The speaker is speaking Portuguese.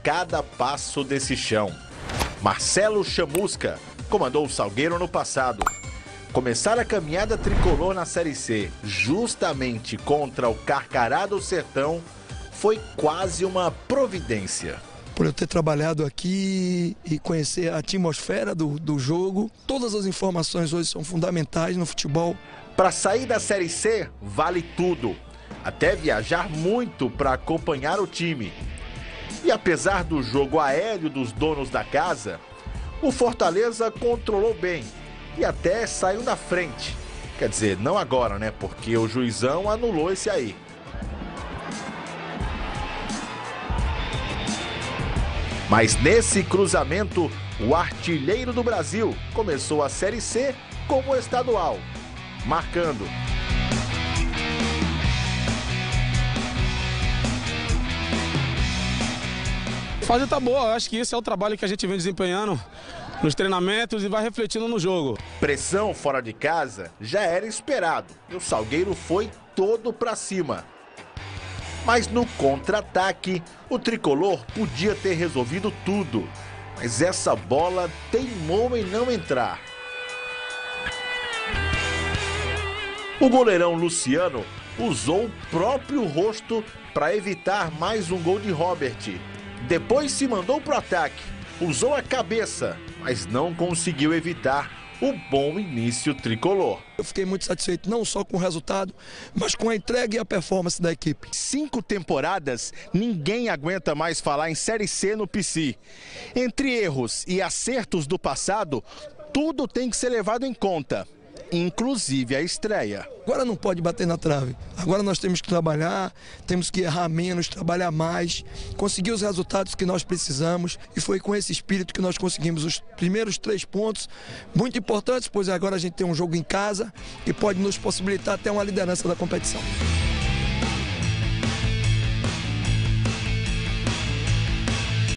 cada passo desse chão. Marcelo Chamusca comandou o Salgueiro no passado. Começar a caminhada tricolor na Série C, justamente contra o Carcará do Sertão, foi quase uma providência. Por eu ter trabalhado aqui e conhecer a atmosfera do jogo, todas as informações hoje são fundamentais no futebol. Para sair da Série C, vale tudo. Até viajar muito para acompanhar o time. E apesar do jogo aéreo dos donos da casa, o Fortaleza controlou bem e até saiu na frente. Quer dizer, não agora, né? Porque o juizão anulou esse aí. Mas nesse cruzamento, o artilheiro do Brasil começou a Série C como estadual, marcando. A fase tá boa, eu acho que esse é o trabalho que a gente vem desempenhando nos treinamentos e vai refletindo no jogo. Pressão fora de casa já era esperado e o Salgueiro foi todo pra cima. Mas no contra-ataque, o tricolor podia ter resolvido tudo. Mas essa bola teimou em não entrar. O goleirão Luciano usou o próprio rosto para evitar mais um gol de Robert. Depois se mandou pro ataque, usou a cabeça, mas não conseguiu evitar o bom início tricolor. Eu fiquei muito satisfeito não só com o resultado, mas com a entrega e a performance da equipe. 5 temporadas, ninguém aguenta mais falar em Série C no PC. Entre erros e acertos do passado, tudo tem que ser levado em conta, inclusive a estreia. Agora não pode bater na trave. Agora nós temos que trabalhar, temos que errar menos, trabalhar mais, conseguir os resultados que nós precisamos. E foi com esse espírito que nós conseguimos os primeiros 3 pontos, muito importantes, pois agora a gente tem um jogo em casa que pode nos possibilitar até uma liderança da competição.